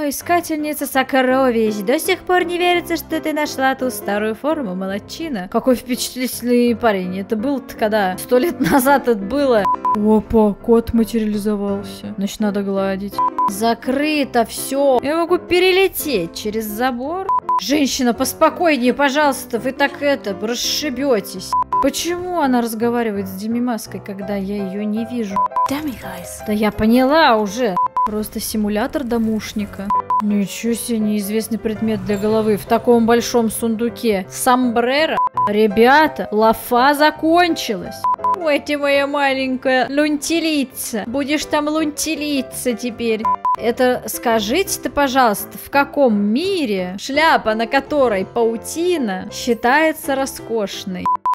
искательница сокровищ, до сих пор не верится, что ты нашла ту старую форму, молодчина. Какой впечатлительный парень. Это был-то когда? 100 лет назад это было. Опа, кот материализовался. Значит, надо гладить. Закрыто все. Я могу перелететь через забор. Женщина, поспокойнее, пожалуйста, вы так расшибетесь. Почему она разговаривает с Демимаской, когда я ее не вижу? Да я поняла уже. Просто симулятор домушника. Ничего себе, неизвестный предмет для головы в таком большом сундуке. Сомбреро. Ребята, лафа закончилась. Ой, ты моя маленькая лунтилица. Будешь там лунтилица теперь. Это скажите-то, пожалуйста, в каком мире шляпа, на которой паутина, считается роскошной?